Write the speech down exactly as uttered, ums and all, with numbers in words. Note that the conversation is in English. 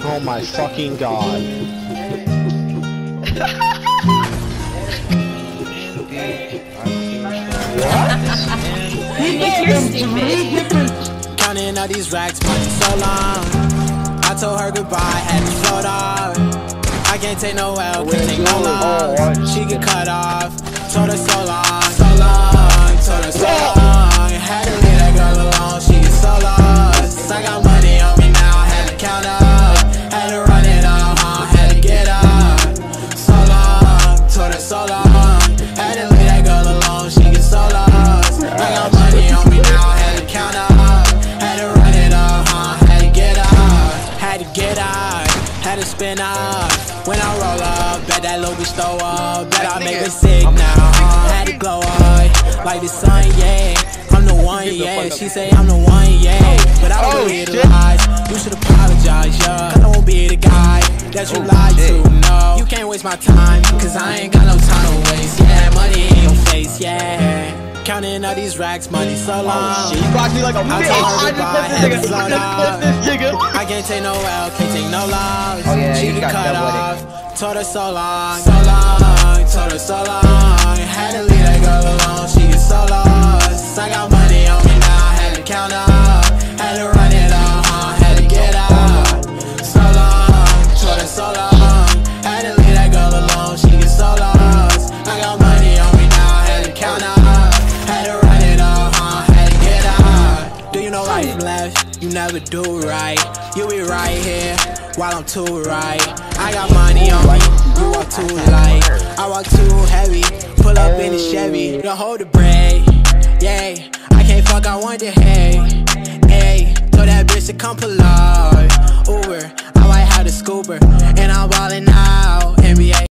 Oh my fucking god. You're stupid. Counting all these racks, money so long. I told her goodbye, had to float off. I can't take no L, can't take no loss. She get cut off. Told her so long, so long. Told her so long. Had to leave that girl alone, she get so lost. I got money on me now, had to count up. Had to run it up, huh? Had to get up. So long, told her so long. Had to leave that girl alone, she get so lost. I got money on me now, had to count up. Had to run it up, huh? Had to get up. Had to get up, had to spin up. When I roll up, bet that little bitch throw up. Bet I make her sick now, huh? Had to glow up, like the sun, yeah. I'm the one, yeah. She say I'm the one, yeah. But I don't believe the lies. You should apologize, yeah. I won't be the guy that you lied to, no. You can't waste my time, cause I ain't got no time to waste. Yeah, money in your face, yeah. Counting all these racks, money so long. She blocked me like a I bitch. told her I goodbye, just had to clipped slow this nigga. I down. just clipped this nigga. I can't take no L, can't take no loss. Oh, yeah, she you get got cut double off. Told her so long, so long. Told her so long. Had to leave that girl alone, she get so lost. I got money on me now, had to count up. Had to run it up, huh? Had to get up. So long, told her so long. Had to leave that girl alone, she get so lost. I got money on me now, had to count up. Had to run it up, huh? Had to get up. Do you know right from left? You never do right. You be right here while I'm too right. I got money on me, you walk too light. I walk too heavy, pull up in the Chevy. Don't hold the brake, yeah. I can't fuck, I want the hay. Hey, told that bitch to come pull up. Uber, I might have the scooper, and I'm ballin' out.